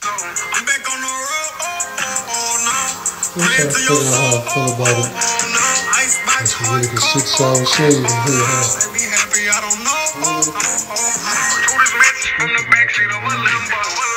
I'm back on the road. I'm trying to figure out how I feel about it. That's really the 6 hour shade in here, huh? Be happy, I don't know. From the backseat of a Lambo.